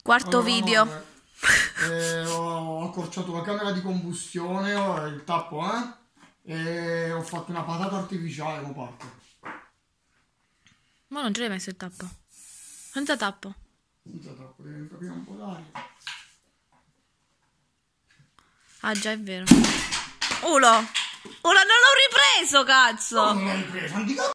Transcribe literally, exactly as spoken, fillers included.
Quarto allora, video. amore, eh, ho accorciato la camera di combustione, ho il tappo, eh? E ho fatto una patata artificiale, mo parte. Ma non ce l'hai messo il tappo? Senza tappo. Senza tappo, devi capire un po' d'aria. Ah già, è vero. Ulo! Ulo, non l'ho ripreso, cazzo! Non l'hai ripreso, non ti